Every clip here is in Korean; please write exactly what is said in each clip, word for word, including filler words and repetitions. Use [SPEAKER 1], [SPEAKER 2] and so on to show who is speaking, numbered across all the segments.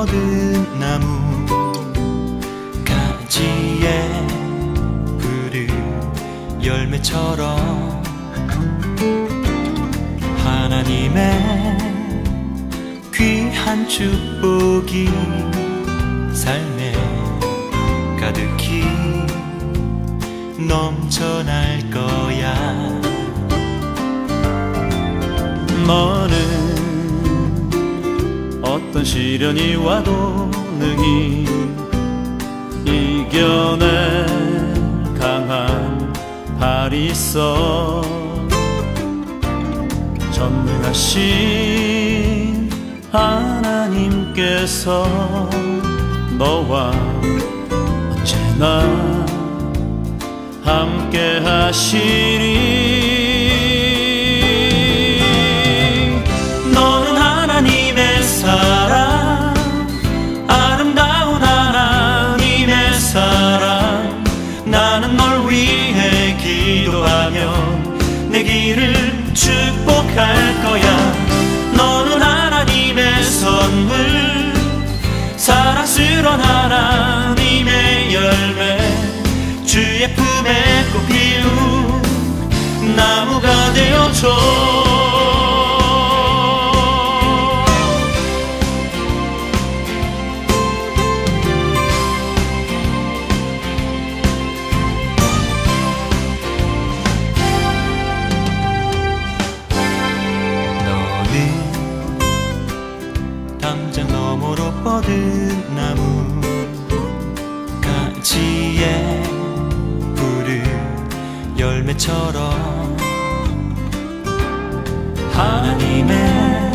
[SPEAKER 1] 뻗은 나무 가지에 푸른 열매처럼 하나님의 귀한 축복이 삶에 가득히 넘쳐날 거야. 너는 어떤 시련이 와도 능히 이겨낼 강한 발이 있어. 전능하신 하나님께서 너와 언제나 함께 하시리. 너는 하나님의 사랑, 아름다운 하나님의 사랑. 나는 널 위해 기도하며 내 길을 축복할 거야. 너는 하나님의 선물, 사랑스러운 하나님의 열매, 주의 품에 꽃 피운 나무가 되어줘. 담장 너머로 뻗은 나무 가지에 푸른 열매처럼 하나님의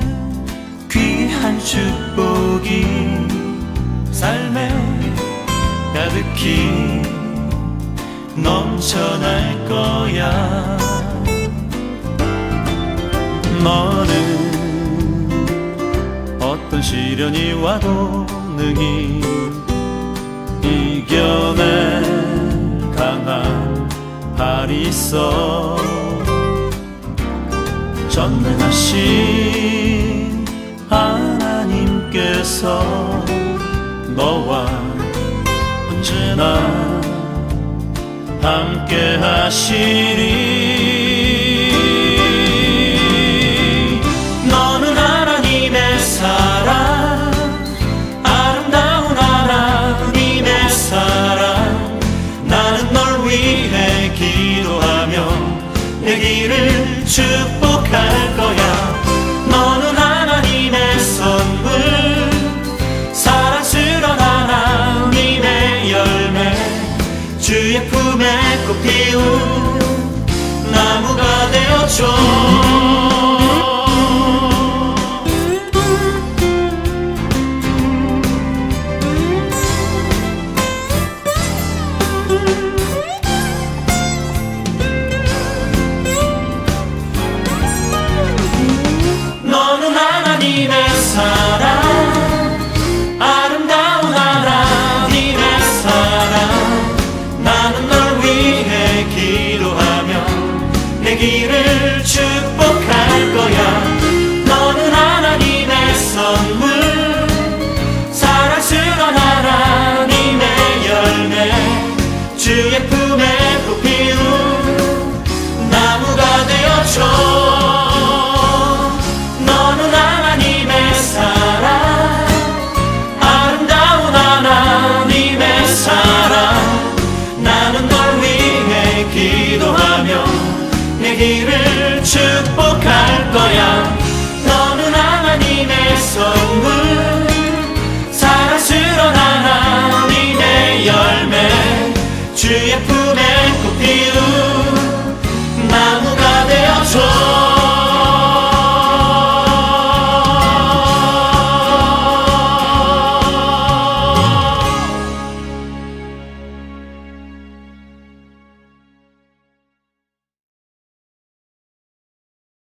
[SPEAKER 1] 귀한 축복이 삶에 가득히 넘쳐날 거야. 너는 어떤 시련이 와도 능히 이겨낼 강한 발이 있어. 전능하신 하나님께서 너와 언제나 함께 하시리. 너는 하나님의 사랑, 아름다운 하나님의 사랑. 나는 널 위해 기도하며 내 길을 축복할 거야. 너는 하나님의 선물, 사랑스러운 하나님의 열매, 주의 품에 꽃 피운 나무가 되어줘. 너는 하나님의 사랑, 아름다운 하나님의 사랑. 나는 널 위해 기도하며 내 길을 축복할 거야. 너는 하나님의 선물, 사랑스러운 하나님의 열매, 주의 품에 꽃 피운 나무가 되어줘. 너는 하나님의 사랑, 아름다운 하나님의 사랑. 나는 널 위해 기도하며 내 길을 축복할 거야. 너는 하나님의 선물, 사랑스러운 하나님의 열매, 주의